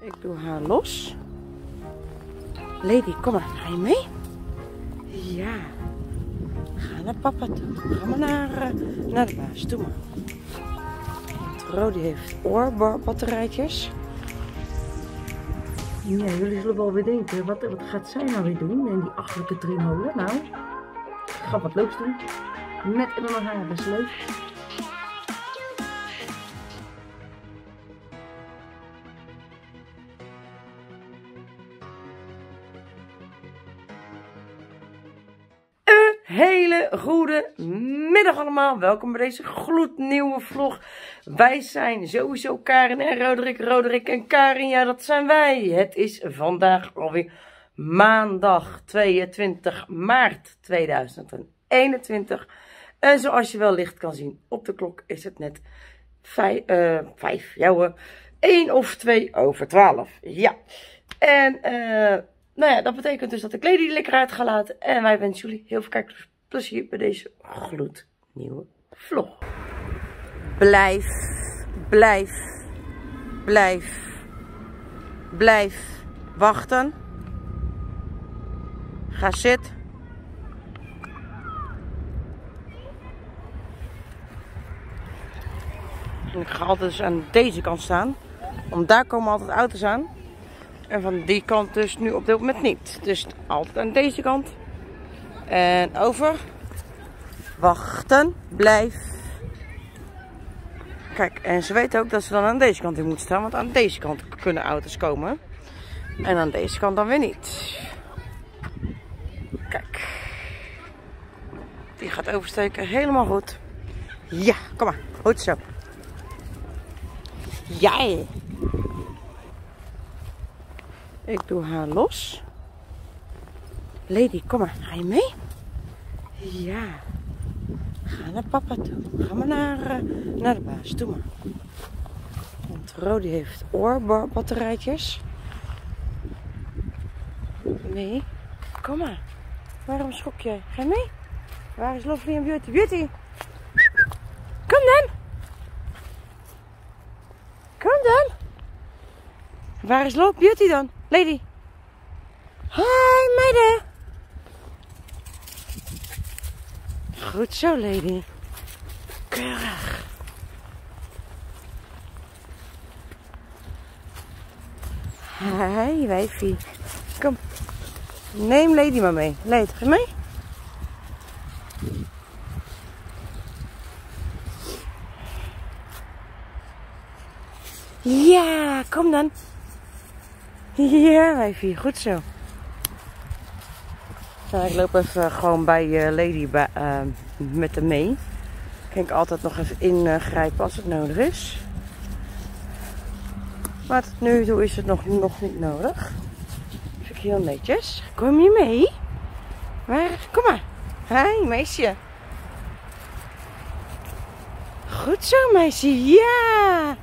Ik doe haar los. Lady, kom maar. Ga je mee? Ja. Ga naar papa toe. Ga maar naar de baas. Doe maar. Want Rodi heeft oorbatterijtjes. Ja, jullie zullen wel weer denken, wat gaat zij nou weer doen in die achterlijke driemolen? Nou, ik ga wat leuks doen. Met en dan haar, best leuk. Hele goede middag allemaal. Welkom bij deze gloednieuwe vlog. Wij zijn sowieso Karin en Roderick. Roderick en Karin, ja dat zijn wij. Het is vandaag alweer maandag 22 maart 2021. En zoals je wellicht kan zien op de klok is het net 1 of 2 over 12. Ja. En nou ja, dat betekent dus dat ik Lady lekker uit ga laten. En wij wensen jullie heel veel kijkplezier bij deze gloednieuwe vlog. Blijf wachten. Ga zitten. Ik ga altijd dus aan deze kant staan. Want daar komen altijd auto's aan. En van die kant dus nu op dit moment niet. Dus altijd aan deze kant. En over. Wachten. Blijf. Kijk, en ze weet ook dat ze dan aan deze kant in moet staan. Want aan deze kant kunnen auto's komen. En aan deze kant dan weer niet. Kijk. Die gaat oversteken. Helemaal goed. Ja, kom maar. Goed zo. Jij. Ik doe haar los. Lady, kom maar. Ga je mee? Ja. Ga naar papa toe. Ga maar naar de baas. Doe maar. Want Rodi heeft oorbatterijtjes. Nee. Kom maar. Waarom schok jij? Ga je mee? Waar is Lovely en Beauty? Beauty! Kom dan! Kom dan! Waar is Beauty dan? Lady! Hi meiden! Goed zo, Lady. Keurig. Hi, wijfie. Kom. Neem Lady maar mee. Lady, ga je mee? Ja, kom dan. Ja, wijfie. Goed zo. Nou, ik loop even gewoon bij Lady met hem mee. Kan ik altijd nog even ingrijpen als het nodig is. Maar tot nu toe is het nog niet nodig. Vind ik heel netjes. Kom je mee? Kom maar. Hi, meisje. Goed zo, meisje. Ja.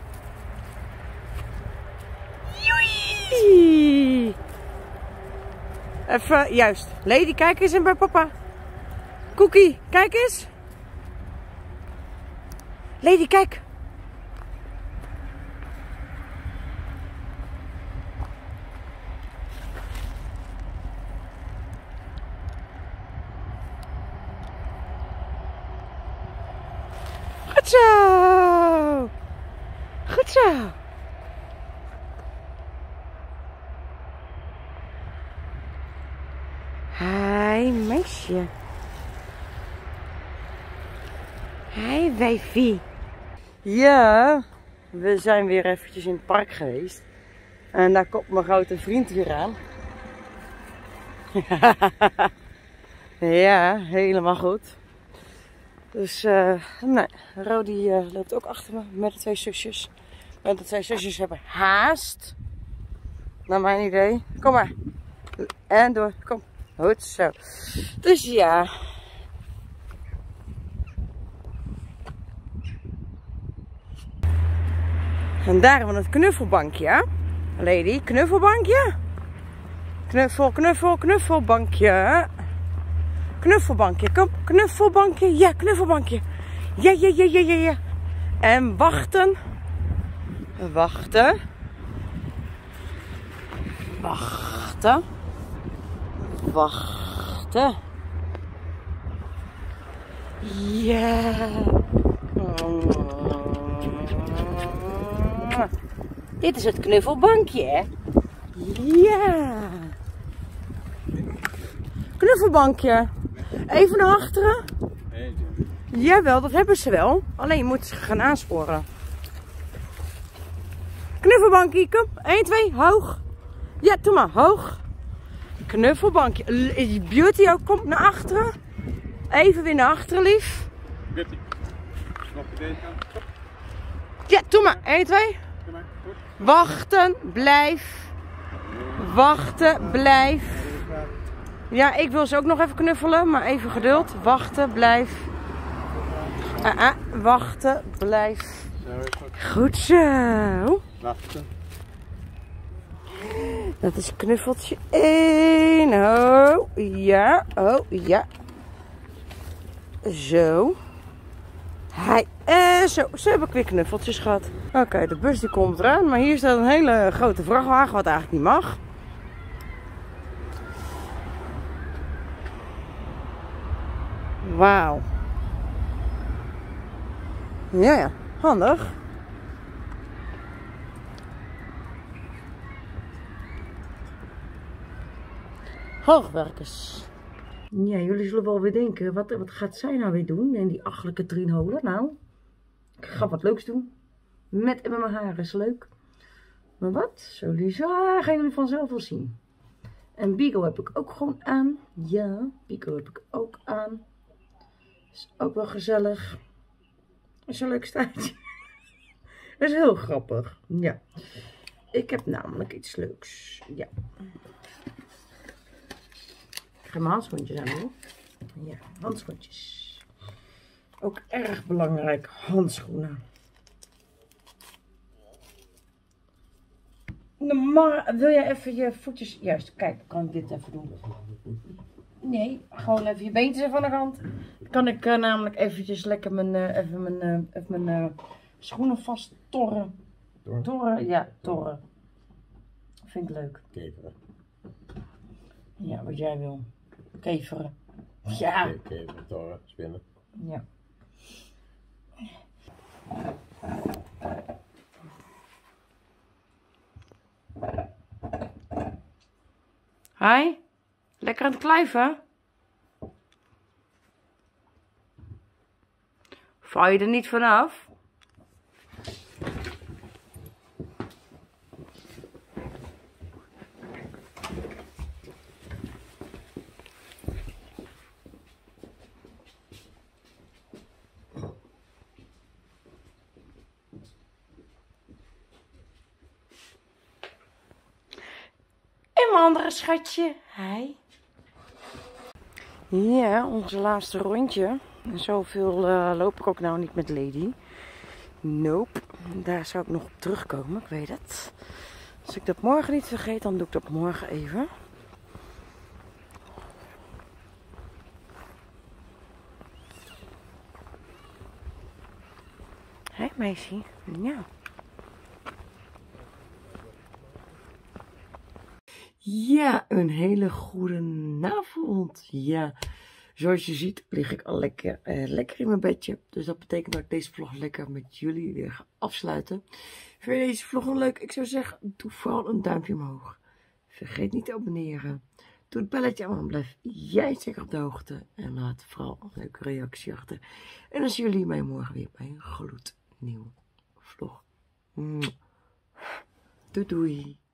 Joei. Even, juist. Lady, kijk eens in bij papa. Cookie, kijk eens. Lady, kijk. Goed zo. Goed zo. Hi, meisje. Hi, wijfie. Ja, we zijn weer eventjes in het park geweest. En daar komt mijn grote vriend weer aan. Ja, helemaal goed. Dus, nee, Rodi loopt ook achter me met de 2 zusjes. Want de 2 zusjes hebben haast. Naar mijn idee. Kom maar. En door, kom. Goed zo. Dus ja. En daar hebben we het knuffelbankje. Hè? Lady, knuffelbankje. Knuffelbankje. Knuffelbankje, kom. Knuffelbankje. Ja, knuffelbankje. Ja. En wachten. Wachten. Wachten. Ja. Dit is het knuffelbankje, hè? Ja. Knuffelbankje. Even naar achteren. Jawel, dat hebben ze wel. Alleen je moet ze gaan aansporen. Knuffelbankje, kom. 1, 2, hoog. Ja, doe maar, hoog. Knuffelbankje. Beauty ook, kom naar achteren. Even weer naar achteren, lief. Beauty. Nog deze kant. Ja, doe maar. 1, 2. Wachten, blijf. Wachten, blijf. Ja, ik wil ze ook nog even knuffelen, maar even geduld. Wachten, blijf. Wachten, blijf. Goed zo. Wachten. Dat is knuffeltje 1. Oh, ja. Oh, ja. Zo. Zo heb ik weer knuffeltjes gehad. Oké, de bus die komt eraan. Maar hier staat een hele grote vrachtwagen, wat eigenlijk niet mag. Wauw. Ja, handig. Hoogwerkers. Ja, jullie zullen wel weer denken, wat gaat zij nou weer doen in die achtelijke Trienholen? Nou, ik ga wat leuks doen. Met en met mijn haar is leuk. Maar wat? Gaan jullie vanzelf wel zien. En Beagle heb ik ook gewoon aan. Ja, Beagle heb ik ook aan. Is ook wel gezellig. Is een leuk staartje. Dat is heel grappig. Ja. Ik heb namelijk iets leuks. Ja. Ik ga mijn handschoentjes aan doen. Ja, handschoentjes. Ook erg belangrijk. Handschoenen. Maar wil jij even je voetjes... Juist, kijk, kan ik dit even doen? Nee, gewoon even je beentjes even aan de kant. Dan kan ik namelijk eventjes lekker mijn schoenen vast torren. Torren? Ja, torren. Vind ik leuk. Keveren. Ja, wat jij wil. Keveren. Ja. Keveren, torren, spinnen. Ja. Hi. Lekker aan het kluiven? Val je er niet vanaf? En mijn andere schatje. Hi. Ja, onze laatste rondje. En zoveel loop ik ook nou niet met Lady. Nope. Daar zou ik nog op terugkomen, ik weet het. Als ik dat morgen niet vergeet, dan doe ik dat morgen even. Hé meisje. Ja. Ja, een hele goede avond. Ja, zoals je ziet lig ik al lekker in mijn bedje. Dus dat betekent dat ik deze vlog lekker met jullie weer ga afsluiten. Vind je deze vlog wel leuk? Ik zou zeggen, doe vooral een duimpje omhoog. Vergeet niet te abonneren. Doe het belletje aan, blijf jij zeker op de hoogte. En laat vooral een leuke reactie achter. En dan zien jullie mij morgen weer bij een gloednieuwe vlog. Doei doei.